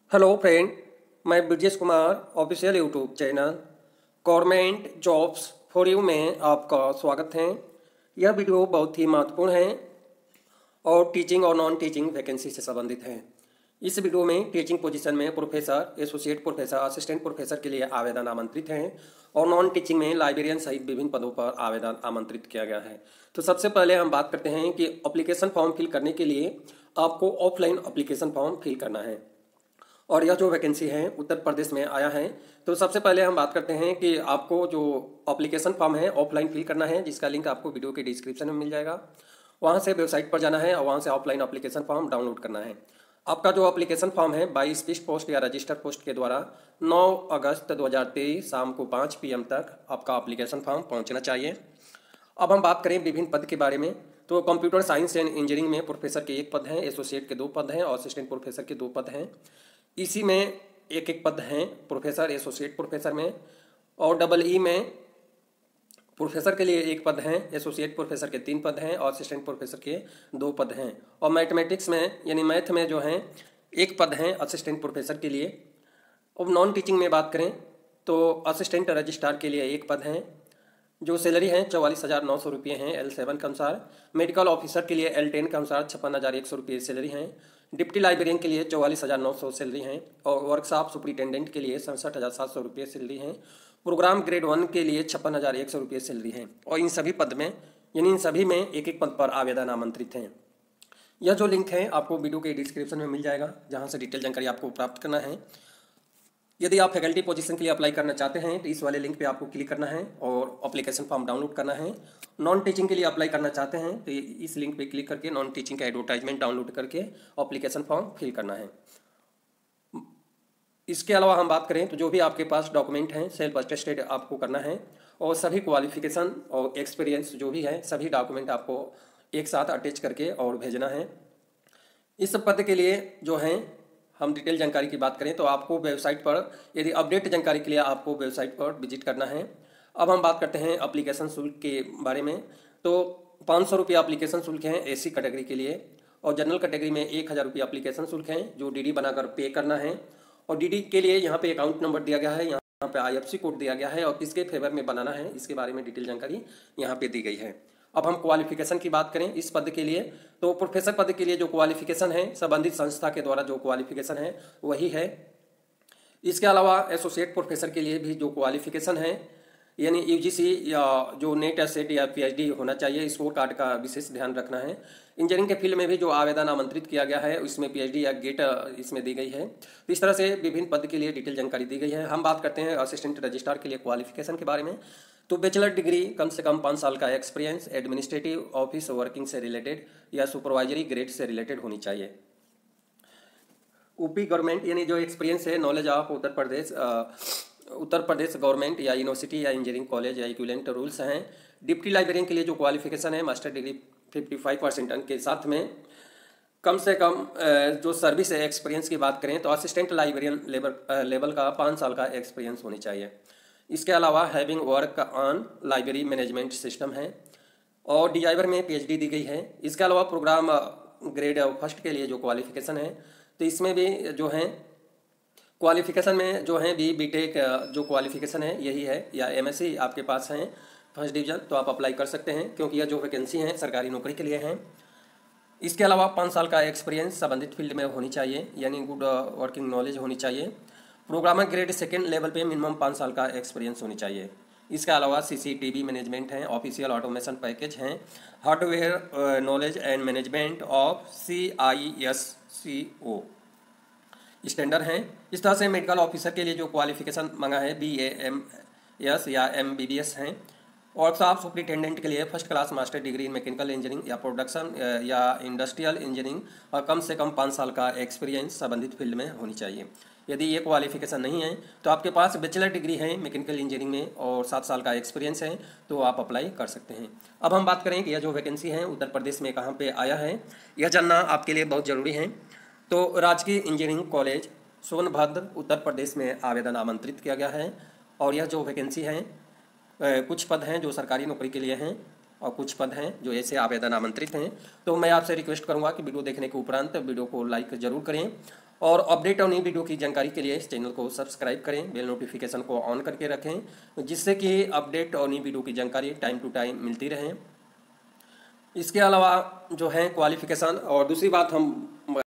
Hello friend, मैं Brajesh Kumar official YouTube channel government jobs for you में आपका स्वागत है। यह वीडियो बहुत ही महत्वपूर्ण है और टीचिंग और नॉन टीचिंग वैकेंसी से संबंधित है। इस वीडियो में टीचिंग पोजीशन में professor, associate professor, assistant professor के लिए आवेदन आमंत्रित हैं और नॉन टीचिंग में लाइब्रेरियन सहित विभिन्न पदों पर आवेदन आमंत्रित किया गया है। तो सबसे पहले हम बात करते हैं कि एप्लीकेशन फॉर्म फिल करने के लिए आपको ऑफलाइन एप्लीकेशन फॉर्म फिल करना है और यह जो वैकेंसी है उत्तर प्रदेश में आया है। तो सबसे पहले हम बात करते हैं कि आपको जो एप्लीकेशन फॉर्म है ऑफलाइन फिल करना है, जिसका लिंक आपको वीडियो के डिस्क्रिप्शन में मिल जाएगा। वहाँ से वेबसाइट पर जाना है और वहाँ से ऑफलाइन एप्लीकेशन फॉर्म डाउनलोड करना है। आपका जो एप्लीकेशन फॉर्म है 22 पोस्ट या रजिस्टर पोस्ट के द्वारा 9 अगस्त 2023 शाम को 5 PM तक आपका एप्लीकेशन फॉर्म पहुँचना चाहिए। अब हम बात करें विभिन्न पद के बारे में, तो कंप्यूटर साइंस एंड इंजीनियरिंग में प्रोफेसर के 1 पद हैं, एसोसिएट के 2 पद हैं और असिस्टेंट प्रोफेसर के 2 पद हैं। इसी में एक पद हैं प्रोफेसर, एसोसिएट प्रोफेसर में, और EE में प्रोफेसर के लिए 1 पद हैं, एसोसिएट प्रोफेसर के 3 पद हैं और असिस्टेंट प्रोफेसर के 2 पद हैं। और मैथमेटिक्स में यानी मैथ में जो हैं 1 पद हैं असिस्टेंट प्रोफेसर के लिए। अब नॉन टीचिंग में बात करें तो असिस्टेंट रजिस्ट्रार के लिए 1 पद हैं, जो सैलरी है 44,900 रुपये हैं L7 के अनुसार। मेडिकल ऑफिसर के लिए L10 के अनुसार 56,100 रुपये सैलरी हैं। डिप्टी लाइब्रेरियन के लिए 44,900 सैलरी हैं और वर्कशॉप सुपरिटेंडेंट के लिए 67,700 रुपये सैलरी हैं। प्रोग्राम ग्रेड 1 के लिए 56,100 रुपये सैलरी हैं और इन सभी पद में यानी इन सभी में 1 पद पर आवेदन आमंत्रित हैं। यह जो लिंक है आपको वीडियो के डिस्क्रिप्शन में मिल जाएगा, जहाँ से डिटेल जानकारी आपको प्राप्त करना है। यदि आप फैकल्टी पोजीशन के लिए अप्लाई करना चाहते हैं तो इस वाले लिंक पे आपको क्लिक करना है और एप्लीकेशन फॉर्म डाउनलोड करना है। नॉन टीचिंग के लिए अप्लाई करना चाहते हैं तो इस लिंक पे क्लिक करके नॉन टीचिंग का एडवर्टाइजमेंट डाउनलोड करके एप्लीकेशन फॉर्म फिल करना है। इसके अलावा हम बात करें तो जो भी आपके पास डॉक्यूमेंट हैं सेल्फ अटेस्टेड आपको करना है और सभी क्वालिफिकेशन और एक्सपीरियंस जो भी है सभी डॉक्यूमेंट आपको एक साथ अटैच करके और भेजना है। इस पद के लिए जो है हम डिटेल जानकारी की बात करें तो आपको वेबसाइट पर यदि अपडेट जानकारी के लिए आपको वेबसाइट पर विजिट करना है। अब हम बात करते हैं एप्लीकेशन शुल्क के बारे में। तो 500 रुपये एप्लीकेशन शुल्क हैं एसी कैटेगरी के लिए और जनरल कैटेगरी में 1,000 रुपये एप्लीकेशन शुल्क हैं जो डीडी बनाकर पे करना है। और डीडी के लिए यहाँ पे अकाउंट नंबर दिया गया है, यहाँ पे IFSC कोड दिया गया है और किसके फेवर में बनाना है इसके बारे में डिटेल जानकारी यहाँ पे दी गई है। अब हम क्वालिफिकेशन की बात करें इस पद के लिए तो प्रोफेसर पद के लिए जो क्वालिफिकेशन है संबंधित संस्था के द्वारा जो क्वालिफिकेशन है वही है। इसके अलावा एसोसिएट प्रोफेसर के लिए भी जो क्वालिफिकेशन है यानी UGC या जो नेट सेट या PhD होना चाहिए, स्कोर कार्ड का विशेष ध्यान रखना है। इंजीनियरिंग के फील्ड में भी जो आवेदन आमंत्रित किया गया है उसमें PhD या गेट इसमें दी गई है। तो इस तरह से विभिन्न पद के लिए डिटेल जानकारी दी गई है। हम बात करते हैं असिस्टेंट रजिस्ट्रार के लिए क्वालिफिकेशन के बारे में। तो बैचलर डिग्री, कम से कम 5 साल का एक्सपीरियंस, एडमिनिस्ट्रेटिव ऑफिस वर्किंग से रिलेटेड या सुपरवाइजरी ग्रेड से रिलेटेड होनी चाहिए। यूपी गवर्नमेंट यानी जो एक्सपीरियंस है knowledge of Uttar Pradesh government या यूनिवर्सिटी या इंजीनियरिंग कॉलेज या इक्विवेलेंट रूल्स हैं। डिप्टी लाइब्रेरियन के लिए जो क्वालिफिकेशन है मास्टर डिग्री 55% अंक के साथ में कम से कम जो सर्विस एक्सपीरियंस की बात करें तो असिस्टेंट लाइब्रेरियन लेवल का 5 साल का एक्सपीरियंस होनी चाहिए। इसके अलावा having work on library management system है और डिजाइवर में PhD दी गई है। इसके अलावा प्रोग्राम ग्रेड 1 के लिए जो क्वालिफिकेशन है तो इसमें भी जो है क्वालिफिकेशन में जो है BTech जो क्वालिफिकेशन है यही है या MSc आपके पास है 1st डिवीजन तो आप अप्लाई कर सकते हैं क्योंकि यह जो वैकेंसी है सरकारी नौकरी के लिए हैं। इसके अलावा 5 साल का एक्सपीरियंस संबंधित फील्ड में होनी चाहिए यानी गुड वर्किंग नॉलेज होनी चाहिए। प्रोग्रामर ग्रेड 2 लेवल पे मिनिमम 5 साल का एक्सपीरियंस होनी चाहिए। इसके अलावा CCTV मैनेजमेंट हैं, ऑफिशियल ऑटोमेशन पैकेज हैं, hardware knowledge and management of CISCO standard हैं। इस तरह से मेडिकल ऑफिसर के लिए जो क्वालिफिकेशन मांगा है BAMS या MBBS हैं। वर्कशॉप सुपरिटेंडेंट के लिए 1st class master degree in mechanical engineering या प्रोडक्शन या इंडस्ट्रियल इंजीनियरिंग और कम से कम 5 साल का एक्सपीरियंस संबंधित फील्ड में होनी चाहिए। यदि ये क्वालिफिकेशन नहीं है तो आपके पास बैचलर डिग्री है मैकेनिकल इंजीनियरिंग में और 7 साल का एक्सपीरियंस है तो आप अप्लाई कर सकते हैं। अब हम बात करें कि यह जो वैकेंसी है उत्तर प्रदेश में कहाँ पे आया है, यह जानना आपके लिए बहुत ज़रूरी है। तो राजकीय इंजीनियरिंग कॉलेज सोनभद्र उत्तर प्रदेश में आवेदन आमंत्रित किया गया है और यह जो वैकेंसी है कुछ पद हैं जो सरकारी नौकरी के लिए हैं और कुछ पद हैं जो ऐसे आवेदन आमंत्रित हैं। तो मैं आपसे रिक्वेस्ट करूंगा कि वीडियो देखने के उपरांत वीडियो को लाइक जरूर करें और अपडेट और नई वीडियो की जानकारी के लिए इस चैनल को सब्सक्राइब करें, बेल नोटिफिकेशन को ऑन करके रखें, जिससे कि अपडेट और नई वीडियो की जानकारी टाइम टू टाइम मिलती रहे। इसके अलावा जो है क्वालिफिकेशन, और दूसरी बात हम